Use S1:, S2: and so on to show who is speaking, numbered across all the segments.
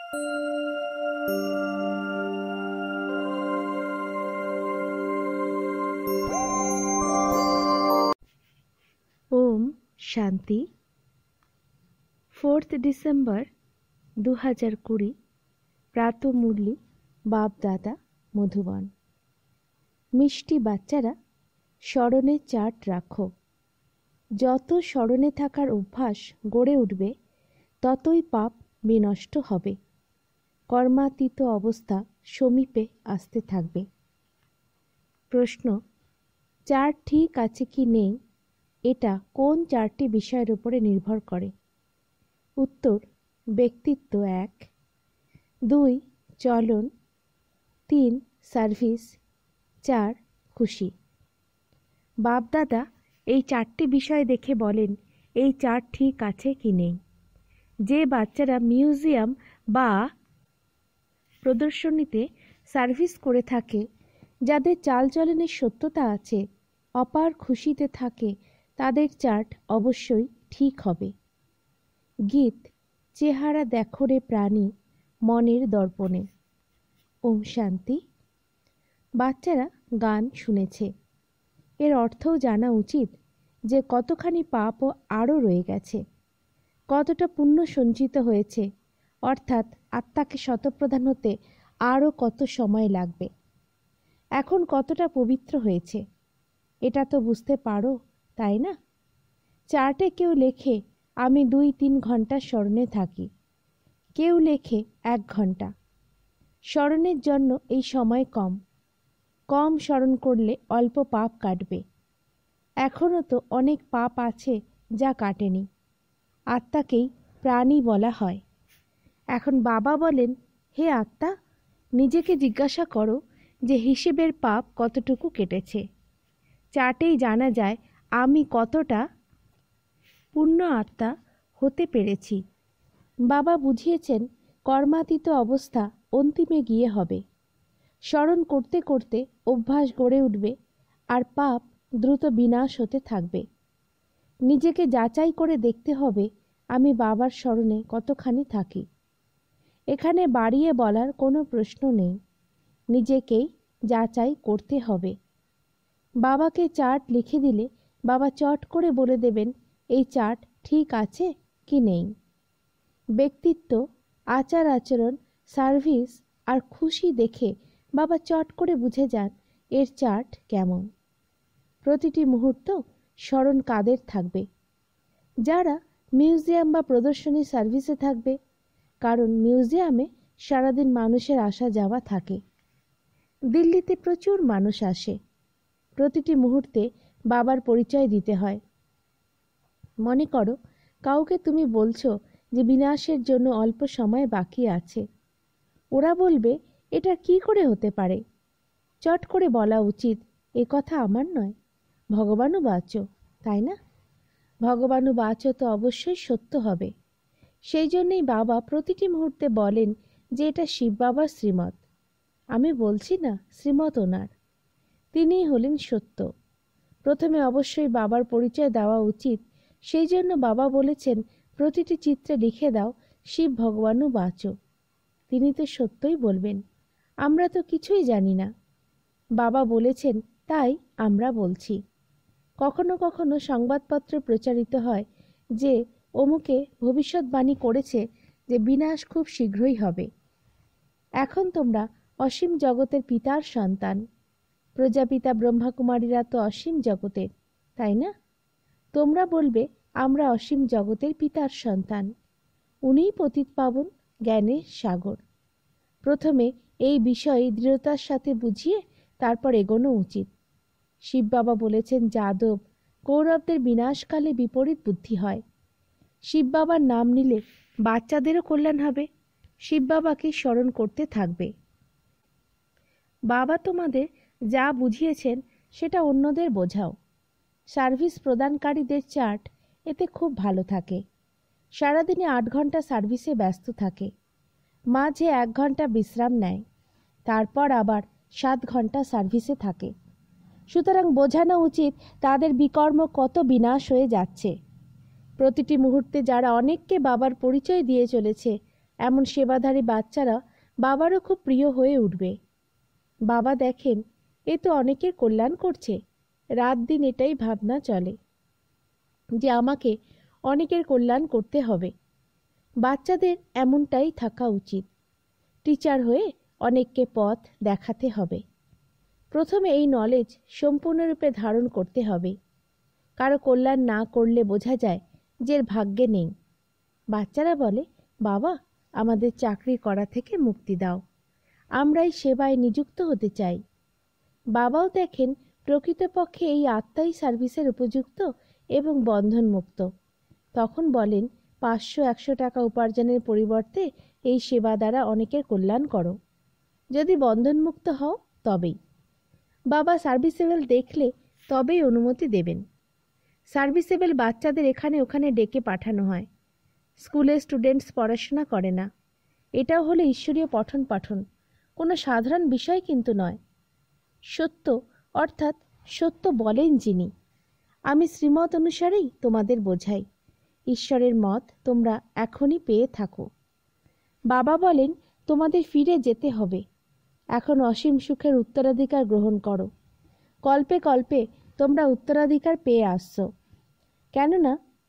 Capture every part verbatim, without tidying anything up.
S1: Om Shanti. Fourth December दो हज़ार कुड़ी प्रातः मुरली बाप दादा मधुबन। मिष्टि बाच्चारा स्मरणे चार्ट राखो। যত স্মরণে থাকার অভ্যাস গড়ে উঠবে ততই পাপ বিনষ্ট হবে, কর্মাতীত অবস্থা সমীপে আসতে থাকবে। প্রশ্ন, চার্ট ঠিক আছে কি নেই এটা কোন চারটি বিষয়ের উপরে নির্ভর করে? উত্তর, ব্যক্তিত্ব এক, দুই চলন, তিন সার্ভিস, চার খুশি। বাপদাদা এই চারটি বিষয় দেখে বলেন এই চার্ট ঠিক আছে কি নেই। যে বাচ্চারা মিউজিয়াম বা প্রদর্শনীতে সার্ভিস করে থাকে, যাদের চালচলনের সত্যতা আছে, অপার খুশিতে থাকে, তাদের চার্ট অবশ্যই ঠিক হবে। গীত, চেহারা দেখো রে প্রাণী মনের দর্পণে। ওম শান্তি। বাচ্চারা গান শুনেছে, এর অর্থও জানা উচিত যে কতখানি পাপও আরও রয়ে গেছে, কতটা পুণ্য সঞ্চিত হয়েছে, অর্থাৎ আত্মাকে শতপ্রধান হতে আরও কত সময় লাগবে, এখন কতটা পবিত্র হয়েছে, এটা তো বুঝতে পারো, তাই না? চার্টে কেউ লেখে আমি দুই তিন ঘন্টা স্মরণে থাকি, কেউ লেখে এক ঘন্টা। স্মরণের জন্য এই সময় কম, কম স্মরণ করলে অল্প পাপ কাটবে। এখনও তো অনেক পাপ আছে যা কাটেনি, আত্মাকেই প্রাণী বলা হয়। এখন বাবা বলেন, হে আত্মা, নিজেকে জিজ্ঞাসা করো যে হিসেবের পাপ কতটুকু কেটেছে। চার্টেই জানা যায় আমি কতটা পূর্ণ আত্মা হতে পেরেছি। বাবা বুঝিয়েছেন কর্মাতীত অবস্থা অন্তিমে গিয়ে হবে। স্মরণ করতে করতে অভ্যাস গড়ে উঠবে আর পাপ দ্রুত বিনাশ হতে থাকবে। নিজেকে যাচাই করে দেখতে হবে আমি বাবার স্মরণে কতখানি থাকি। এখানে বাড়িয়ে বলার কোনো প্রশ্ন নেই, নিজেকেই যাচাই করতে হবে। বাবাকে চার্ট লিখে দিলে বাবা চট করে বলে দেবেন এই চার্ট ঠিক আছে কি নেই। ব্যক্তিত্ব, আচার আচরণ, সার্ভিস আর খুশি দেখে বাবা চট করে বুঝে যান এর চার্ট কেমন। প্রতিটি মুহূর্ত স্মরণ কাদের থাকবে? যারা মিউজিয়াম বা প্রদর্শনী সার্ভিসে থাকবে, কারণ মিউজিয়ামে সারাদিন মানুষের আসা যাওয়া থাকে। দিল্লিতে প্রচুর মানুষ আসে, প্রতিটি মুহূর্তে বাবার পরিচয় দিতে হয়। মনে করো কাউকে তুমি বলছো যে বিনাশের জন্য অল্প সময় বাকি আছে, ওরা বলবে এটা কি করে হতে পারে? চট করে বলা উচিত এ কথা আমার নয়, ভগবানও বাঁচো, তাই না? ভগবানও বাঁচো তো অবশ্যই সত্য হবে। সেই জন্যই বাবা প্রতিটি মুহূর্তে বলেন যে এটা শিব বাবার শ্রীমত। আমি বলছি না শ্রীমত ওনার, তিনিই হলেন সত্য। প্রথমে অবশ্যই বাবার পরিচয় দেওয়া উচিত, সেই জন্য বাবা বলেছেন প্রতিটি চিত্রে লিখে দাও শিব ভগবানও বাঁচো। তিনি তো সত্যই বলবেন, আমরা তো কিছুই জানি না। বাবা বলেছেন তাই আমরা বলছি। কখনো কখনো সংবাদপত্রে প্রচারিত হয় যে অমুকে ভবিষ্যৎবাণী করেছে যে বিনাশ খুব শীঘ্রই হবে। এখন তোমরা অসীম জগতের পিতার সন্তান, প্রজাপিতা ব্রহ্মাকুমারীরা তো অসীম জগতের, তাই না? তোমরা বলবে আমরা অসীম জগতের পিতার সন্তান, উনিই পতিত পাবন জ্ঞানের সাগর। প্রথমে এই বিষয়ে দৃঢ়তার সাথে বুঝিয়ে তারপর এগোনো উচিত। শিব বাবা বলেছেন যাদব, কৌরবদের বিনাশকালে বিপরীত বুদ্ধি হয়। শিব বাবার নাম নিলে বাচ্চাদেরও কল্যাণ হবে, শিব বাবাকে স্মরণ করতে থাকবে। বাবা তোমাদের যা বুঝিয়েছেন সেটা অন্যদের বোঝাও। সার্ভিস প্রদানকারীদের চার্ট এতে খুব ভালো থাকে। সারাদিনে আট ঘন্টা সার্ভিসে ব্যস্ত থাকে, মাঝে এক ঘন্টা বিশ্রাম নেয়, তারপর আবার সাত ঘন্টা সার্ভিসে থাকে। সুতরাং বোঝানো উচিত তাদের বিকর্ম কত বিনাশ হয়ে যাচ্ছে। প্রতিটি মুহূর্তে যারা অনেককে বাবার পরিচয় দিয়ে চলেছে এমন সেবাধারী বাচ্চারা বাবারও খুব প্রিয় হয়ে উঠবে। বাবা দেখেন এ তো অনেকের কল্যাণ করছে, রাত দিন এটাই ভাবনা চলে যে আমাকে অনেকের কল্যাণ করতে হবে। বাচ্চাদের এমনটাই থাকা উচিত। টিচার হয়ে অনেককে পথ দেখাতে হবে। প্রথমে এই নলেজ সম্পূর্ণরূপে ধারণ করতে হবে। কারো কল্যাণ না করলে বোঝা যায় যে এর ভাগ্যে নেই। বাচ্চারা বলে, বাবা আমাদের চাকরি করা থেকে মুক্তি দাও, আমরা এই সেবায় নিযুক্ত হতে চাই। বাবাও দেখেন প্রকৃতপক্ষে এই আত্মাই সার্ভিসের উপযুক্ত এবং বন্ধনমুক্ত। তখন বলেন, পাঁচশো একশো টাকা উপার্জনের পরিবর্তে এই সেবা দ্বারা অনেকের কল্যাণ করো। যদি বন্ধনমুক্ত হও তবেই। বাবা সার্ভিসেবল দেখলে তবেই অনুমতি দেবেন। সার্ভিসেবল বাচ্চাদের এখানে ওখানে ডেকে পাঠানো হয়। স্কুলে স্টুডেন্টস পড়াশোনা করে না, এটাও হলো ঈশ্বরীয় পঠন পাঠন, কোনো সাধারণ বিষয় কিন্তু নয়। সত্য অর্থাৎ সত্য বলেন যিনি। আমি শ্রীমত অনুসারেই তোমাদের বোঝাই। ঈশ্বরের মত তোমরা এখনই পেয়ে থাকো। বাবা বলেন, তোমাদের ফিরে যেতে হবে। এখন অসীম সুখের উত্তরাধিকার গ্রহণ করো। কল্পে কল্পে তোমরা উত্তরাধিকার পেয়ে আসছ। কেননা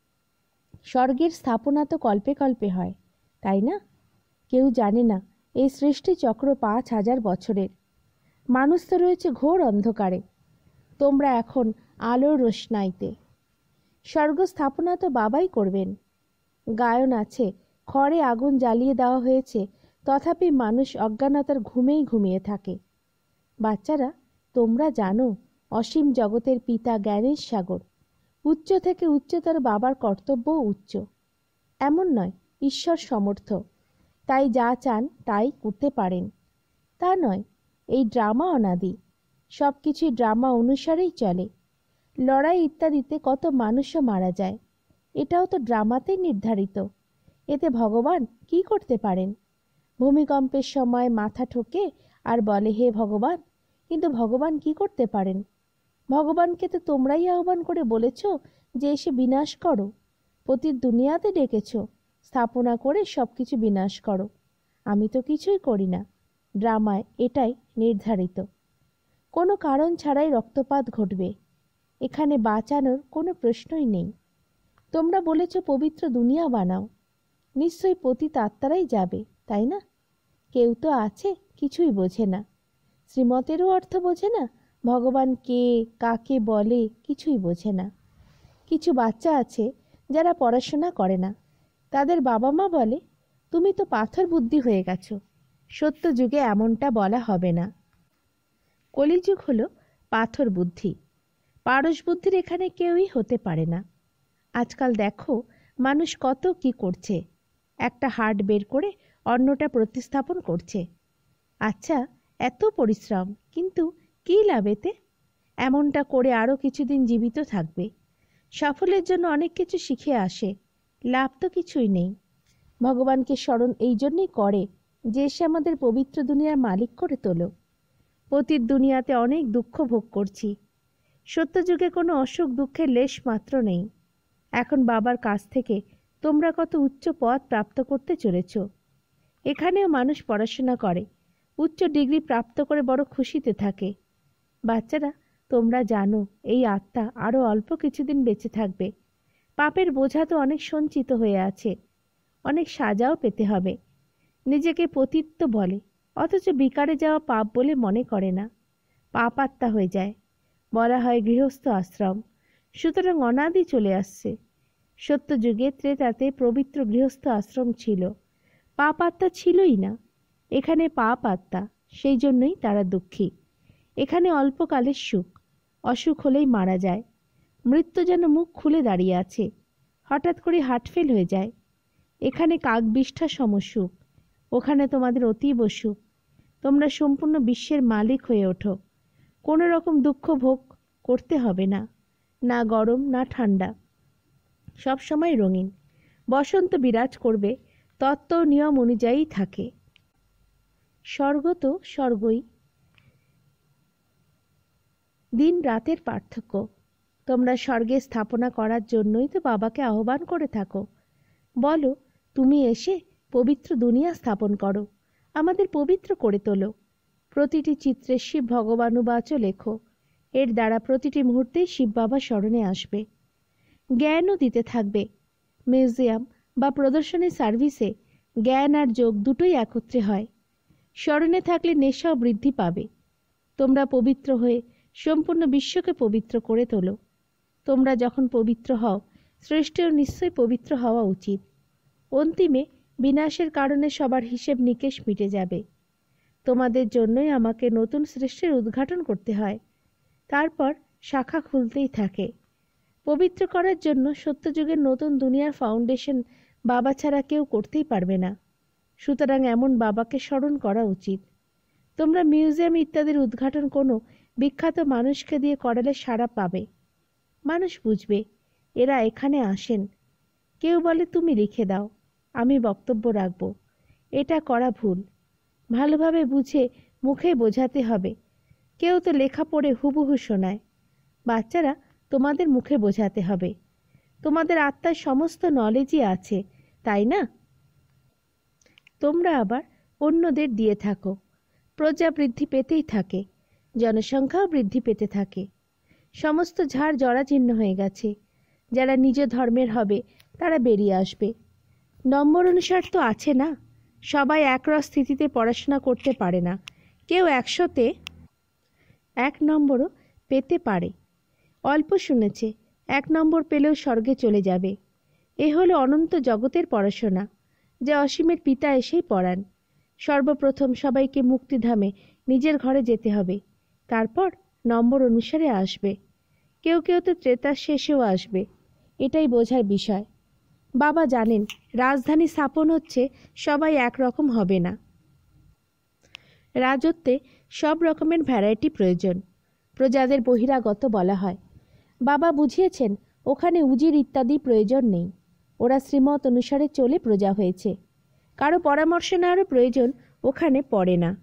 S1: স্বর্গের স্থাপনা তো কল্পে কল্পে হয়, তাই না? কেউ জানে না এই সৃষ্টি চক্র পাঁচ হাজার বছরের। মানুষ তো রয়েছে ঘোর অন্ধকারে, তোমরা এখন আলোর রোশনাইতে। স্বর্গ স্থাপনা তো বাবাই করবেন। গায়ন আছে, খড়ে আগুন জ্বালিয়ে দেওয়া হয়েছে, তথাপি মানুষ অজ্ঞানতার ঘুমেই ঘুমিয়ে থাকে। বাচ্চারা, তোমরা জানো অসীম জগতের পিতা জ্ঞানের সাগর। উচ্চ থেকে উচ্চতর বাবার কর্তব্যও উচ্চ। এমন নয় ঈশ্বর সমর্থ, তাই যা চান তাই করতে পারেন, তা নয়। এই ড্রামা অনাদি, সব কিছুই ড্রামা অনুসারেই চলে। লড়াই ইত্যাদিতে কত মানুষও মারা যায়, এটাও তো ড্রামাতেই নির্ধারিত। এতে ভগবান কি করতে পারেন? ভূমিকম্পের সময় মাথা ঠোকে আর বলে হে ভগবান, কিন্তু ভগবান কি করতে পারেন? ভগবানকে তো তোমরাই আহ্বান করে বলেছ যে এসে বিনাশ করো। পতিত দুনিয়াতে ডেকেছ, স্থাপনা করে সব কিছু বিনাশ করো। আমি তো কিছুই করি না। ড্রামায় এটাই নির্ধারিত। কোনো কারণ ছাড়াই রক্তপাত ঘটবে। এখানে বাঁচানোর কোনো প্রশ্নই নেই। তোমরা বলেছ পবিত্র দুনিয়া বানাও, নিশ্চয়ই পতিত আত্মারাই যাবে, তাই না? কেউ তো আছে কিছুই বোঝে না, শ্রীমতেরও অর্থ বোঝে না, ভগবান কে কাকে বলে কিছুই বোঝে না। কিছু বাচ্চা আছে যারা পড়াশোনা করে না, তাদের বাবা মা বলে, তুমি তো পাথর বুদ্ধি হয়ে গেছো, সত্য যুগে এমনটা বলা হবে না। কলিযুগ হলো পাথর বুদ্ধি, পারস বুদ্ধির এখানে কেউই হতে পারে না। আজকাল দেখো মানুষ কত কি করছে, একটা হার্ট বের করে অন্যটা প্রতিস্থাপন করছে। আচ্ছা, এত পরিশ্রম, কিন্তু কী লাভ এতে? এমনটা করে আরও কিছুদিন জীবিত থাকবে, সাফল্যের জন্য অনেক কিছু শিখে আসে, লাভ তো কিছুই নেই। ভগবানকে স্মরণ এই জন্যই করে যে এসে আমাদের পবিত্র দুনিয়ার মালিক করে তোলো। পতিত দুনিয়াতে অনেক দুঃখ ভোগ করছি, সত্যযুগে কোনো অসুখ দুঃখের লেশ মাত্র নেই। এখন বাবার কাছ থেকে তোমরা কত উচ্চ পদ প্রাপ্ত করতে চলেছ। এখানেও মানুষ পড়াশোনা করে, উচ্চ ডিগ্রি প্রাপ্ত করে বড় খুশিতে থাকে। বাচ্চারা, তোমরা জানো এই আত্মা আরও অল্প কিছুদিন বেঁচে থাকবে। পাপের বোঝা তো অনেক সঞ্চিত হয়ে আছে, অনেক সাজাও পেতে হবে। নিজেকে পতিত্ব বলে, অথচ বিকারে যাওয়া পাপ বলে মনে করে না, পাপ আত্মা হয়ে যায়। বলা হয় গৃহস্থ আশ্রম, সুতরাং অনাদি চলে আসছে। সত্যযুগে ত্রেতাতে পবিত্র গৃহস্থ আশ্রম ছিল, পাপ আত্মা ছিলই না। এখানে পাপ আত্মা, সেই জন্যই তারা দুঃখী। এখানে অল্পকালের সুখ, অসুখ হলেই মারা যায়। মৃত্যু যেন মুখ খুলে দাঁড়িয়ে আছে, হঠাৎ করে হার্ট ফেল হয়ে যায়। এখানে কাকবিষ্ঠা সম সুখ, ওখানে তোমাদের অতীব সুখ। তোমরা সম্পূর্ণ বিশ্বের মালিক হয়ে ওঠো, কোনো রকম দুঃখ ভোগ করতে হবে না, না গরম না ঠান্ডা, সব সময় রঙিন। বসন্ত বিরাজ করবে, তত্ত্ব নিয়ম অনুযায়ী থাকে। স্বর্গ তো স্বর্গই, দিন রাতের পার্থক্য। তোমরা স্বর্গে স্থাপনা করার জন্যই তো বাবাকে আহ্বান করে থাকো। বলো, তুমি এসে পবিত্র দুনিয়া স্থাপন করো, আমাদের পবিত্র করে তোলো। প্রতিটি চিত্রে শিব ভগবানুবাচ লেখো। এর দ্বারা প্রতিটি মুহূর্তেই শিব বাবা স্মরণে আসবে। জ্ঞানও দিতে থাকবে। মিউজিয়াম বা প্রদর্শনী সার্ভিসে জ্ঞান আর যোগ দুটোই একত্রে হয়। স্মরণে থাকলে নেশাও বৃদ্ধি পাবে। তোমরা পবিত্র হয়ে সম্পূর্ণ বিশ্বকে পবিত্র করে তোলো। তোমরা যখন পবিত্র হও, সৃষ্টিও নিশ্চয়ই পবিত্র হওয়া উচিত। অন্তিমে বিনাশের কারণে সবার হিসেব নিকেশ মিটে যাবে। তোমাদের জন্যই আমাকে নতুন সৃষ্টির উদ্ঘাটন করতে হয়। তারপর শাখা খুলতেই থাকে। পবিত্র করার জন্য সত্যযুগের নতুন দুনিয়ার ফাউন্ডেশন বাবা ছাড়া কেউ করতেই পারবে না। সুতরাং এমন বাবাকে স্মরণ করা উচিত। তোমরা মিউজিয়াম ইত্যাদির উদ্ঘাটন কোনো বিখ্যাত মানুষকে দিয়ে করালে সাড়া পাবে। মানুষ বুঝবে এরা এখানে আসেন। কেউ বলে তুমি লিখে দাও, আমি বক্তব্য রাখব। এটা করা ভুল। ভালোভাবে বুঝে মুখে বোঝাতে হবে। কেউ তো লেখা পড়ে হুবহু শোনায়। বাচ্চারা, তোমাদের মুখে বোঝাতে হবে। তোমাদের আত্মার সমস্ত নলেজই আছে, তাই না? তোমরা আবার অন্যদের দিয়ে থাকো। প্রজা বৃদ্ধি পেতেই থাকে, জনসংখ্যাও বৃদ্ধি পেতে থাকে। সমস্ত ঝাড় জরাজীর্ণ হয়ে গেছে। যারা নিজ ধর্মের হবে তারা বেরিয়ে আসবে। নম্বর অনুসার তো আছে না। সবাই একরস স্থিতিতে পড়াশোনা করতে পারে না। কেউ একশোতে এক নম্বরও পেতে পারে। অল্প শুনেছে, এক নম্বর পেলেও স্বর্গে চলে যাবে। এ হলো অনন্ত জগতের পড়াশোনা, যা অসীমের পিতা এসেই পড়ান। সর্বপ্রথম সবাইকে মুক্তিধামে নিজের ঘরে যেতে হবে, তারপর নম্বর অনুসারে আসবে। কেউ কেউ তো ত্রেতার শেষেও আসবে। এটাই বোঝার বিষয়। বাবা জানেন রাজধানী স্থাপন হচ্ছে, সবাই একরকম হবে না। রাজত্বে সব রকমের ভ্যারাইটি প্রয়োজন। প্রজাদের বহিরাগত বলা হয়। বাবা বুঝিয়েছেন ওখানে উজির ইত্যাদি প্রয়োজন নেই। ওরা শ্রীমত অনুসারে চলে প্রজা হয়েছে। কারো পরামর্শ নেওয়ারও প্রয়োজন ওখানে পড়ে না।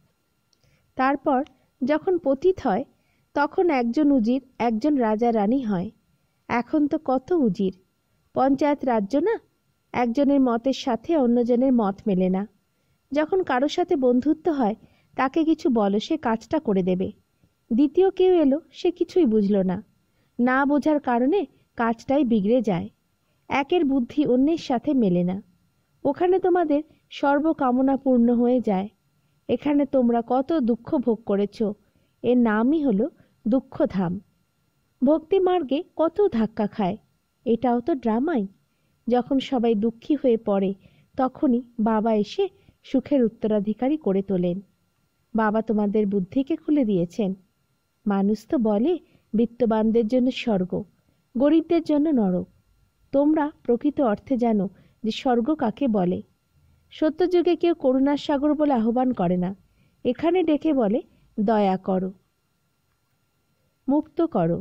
S1: তারপর যখন পতিত হয় তখন একজন উজির একজন রাজা রানী হয়। এখন তো কত উজির। পঞ্চায়েত রাজ্য না, একজনের মতের সাথে অন্যজনের মত মেলে না। যখন কারোর সাথে বন্ধুত্ব হয় তাকে কিছু বলো, সে কাজটা করে দেবে। দ্বিতীয় কেউ এলো, সে কিছুই বুঝল না। না বোঝার কারণে কাজটাই বিগড়ে যায়। একের বুদ্ধি অন্যের সাথে মেলে না। ওখানে তোমাদের সর্বকামনা পূর্ণ হয়ে যায়। এখানে তোমরা কত দুঃখ ভোগ করেছ, এর নামই হলো দুঃখধাম। ভক্তি মার্গে কত ধাক্কা খায়, এটাও তো ড্রামাই। যখন সবাই দুঃখী হয়ে পড়ে তখনই বাবা এসে সুখের উত্তরাধিকারী করে তোলেন। বাবা তোমাদের বুদ্ধিকে খুলে দিয়েছেন। মানুষ তো বলে বিত্তবানদের জন্য স্বর্গ, গরিবদের জন্য নরক। তোমরা প্রকৃত অর্থে জানো যে স্বর্গ কাকে বলে। সত্যযুগে কেউ করুণার সাগর বলে আহ্বান করে না। এখানে ডেকে বলে দয়া করো, মুক্ত করো।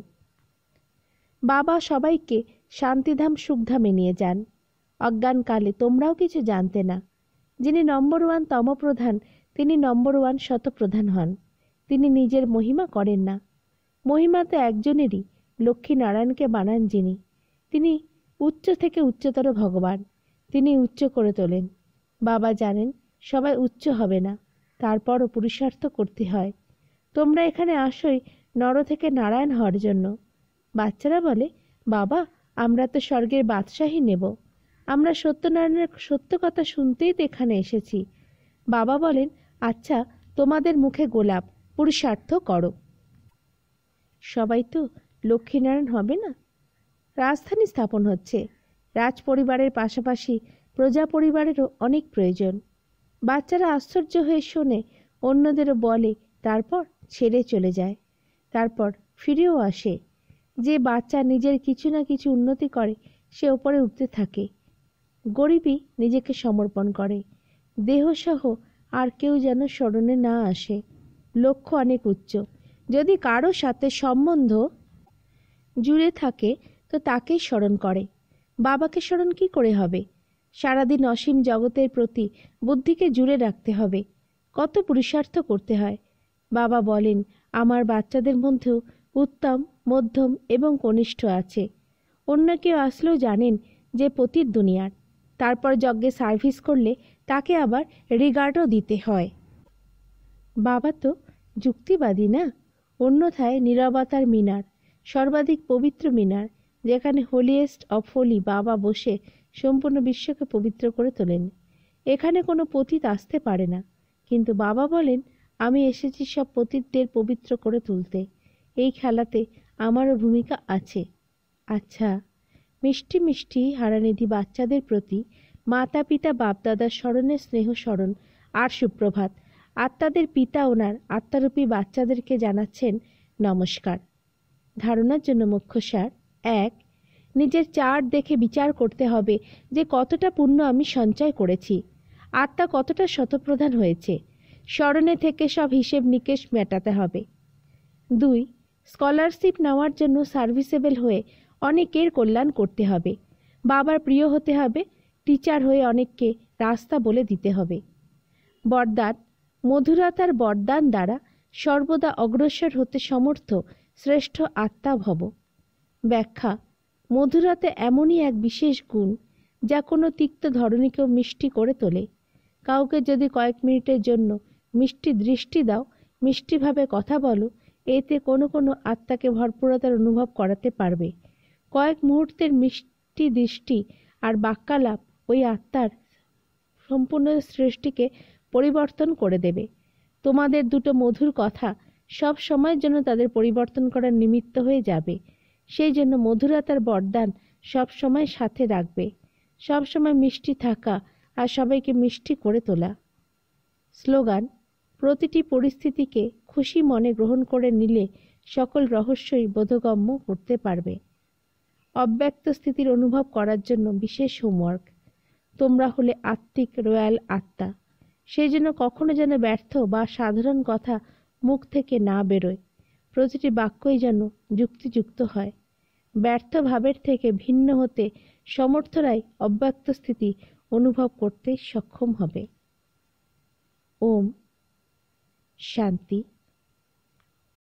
S1: বাবা সবাইকে শান্তিধাম সুখধামে নিয়ে যান। অজ্ঞানকালে তোমরাও কিছু জানতে না। যিনি নম্বর ওয়ান তমপ্রধান তিনি নম্বর ওয়ান শতপ্রধান হন। তিনি নিজের মহিমা করেন না। মহিমা তো একজনেরই, লক্ষ্মীনারায়ণকে বানান যিনি। তিনি উচ্চ থেকে উচ্চতর ভগবান। তিনি উচ্চ করে তোলেন। বাবা জানেন সবাই উচ্চ হবে না, তারপরও পুরুষার্থ করতে হয়। তোমরা এখানে আসোই নর থেকে নারায়ণ হওয়ার জন্য। বাচ্চারা বলে, বাবা আমরা তো স্বর্গের বাদশাহী নেব। আমরা সত্যনারায়ণের সত্য কথা শুনতেই তো এখানে এসেছি। বাবা বলেন, আচ্ছা তোমাদের মুখে গোলাপ, পুরুষার্থ করো। সবাই তো লক্ষ্মীনারায়ণ হবে না। রাজধানী স্থাপন হচ্ছে। রাজ পরিবারের পাশাপাশি প্রজা পরিবারেরও অনেক প্রয়োজন। বাচ্চারা আশ্চর্য হয়ে শোনে, অন্যদেরও বলে, তারপর ছেড়ে চলে যায়। তারপর ফিরেও আসে। যে বাচ্চা নিজের কিছু না কিছু উন্নতি করে সে ওপরে উঠতে থাকে। গরিবই নিজেকে সমর্পণ করে। দেহসহ আর কেউ যেন স্মরণে না আসে। লক্ষ্য অনেক উচ্চ। যদি কারো সাথে সম্বন্ধ জুড়ে থাকে তো তাকেই স্মরণ করে। বাবাকে স্মরণ কি করে হবে? সারাদিন অসীম জগতের প্রতি বুদ্ধিকে জুড়ে রাখতে হবে। কত পুরুষার্থ করতে হয়। বাবা বলেন, আমার বাচ্চাদের মধ্যেও উত্তম, মধ্যম এবং কনিষ্ঠ আছে। অন্য কেউ আসলেও জানেন যে পতিত দুনিয়ার। তারপর যজ্ঞে সার্ভিস করলে তাকে আবার রিগার্ডও দিতে হয়। বাবা তো যুক্তিবাদী না, অন্যথায় নীরবতার মিনার, সর্বাধিক পবিত্র মিনার, যেখানে হোলিয়েস্ট অফ হোলি বাবা বসে সম্পূর্ণ বিশ্বকে পবিত্র করে তোলেন। এখানে কোনো পতিত আসতে পারে না, কিন্তু বাবা বলেন, আমি এসেছি সব পতিতদের পবিত্র করে তুলতে। এই খেলাতে আমারও ভূমিকা আছে। আচ্ছা, মিষ্টি মিষ্টি হারানিধি বাচ্চাদের প্রতি মাতা পিতা বাপদাদার স্মরণের স্নেহ স্মরণ আর সুপ্রভাত। আত্মাদের পিতা ওনার আত্মারূপী বাচ্চাদেরকে জানাচ্ছেন নমস্কার। ধারণার জন্য মুখ্যসার: এক, নিজের চার্ট দেখে বিচার করতে হবে যে কতটা পুণ্য আমি সঞ্চয় করেছি, আত্মা কতটা শতপ্রধান হয়েছে। স্মরণে থেকে সব হিসেব নিকেশ মেটাতে হবে। দুই, স্কলারশিপ নেওয়ার জন্য সার্ভিসেবল হয়ে অনেকের কল্যাণ করতে হবে। বাবার প্রিয় হতে হবে, টিচার হয়ে অনেককে রাস্তা বলে দিতে হবে। বরদান: মধুরতার বরদান দ্বারা সর্বদা অগ্রসর হতে সমর্থ শ্রেষ্ঠ আত্মা ভব। ব্যাখ্যা: মধুরতা এমনই এক বিশেষ গুণ যা কোনো তিক্ত ধরনীকেও মিষ্টি করে তোলে। কাউকে যদি কয়েক মিনিটের জন্য মিষ্টি দৃষ্টি দাও, মিষ্টিভাবে কথা বলো, এতে কোনো কোনো আত্মাকে ভরপুরতার অনুভব করাতে পারবে। কয়েক মুহূর্তের মিষ্টি দৃষ্টি আর বাক্যালাপ ওই আত্মার সম্পূর্ণ সৃষ্টিকে পরিবর্তন করে দেবে। তোমাদের দুটো মধুর কথা সব সময়ের জন্য তাদের পরিবর্তন করার নিমিত্ত হয়ে যাবে। সেই জন্য মধুরতার বরদান সব সময় সাথে রাখবে। সব সময় মিষ্টি থাকা আর সবাইকে মিষ্টি করে তোলা। স্লোগান: প্রতিটি পরিস্থিতিকে খুশি মনে গ্রহণ করে নিলে সকল রহস্যই বোধগম্য করতে পারবে। অব্যক্ত স্থিতির অনুভব করার জন্য বিশেষ হোমওয়ার্ক। তোমরা হলে আত্মিক রয়্যাল আত্মা, সেই জন্য কখনো যেন ব্যর্থ বা সাধারণ কথা মুখ থেকে না বেরোয়। প্রতিটি বাক্যই যেন যুক্তিযুক্ত হয়। ব্যর্থ ভাবের থেকে ভিন্ন হতে সমর্থরাই অব্যক্ত স্থিতি অনুভব করতে সক্ষম হবে। ওম শান্তি।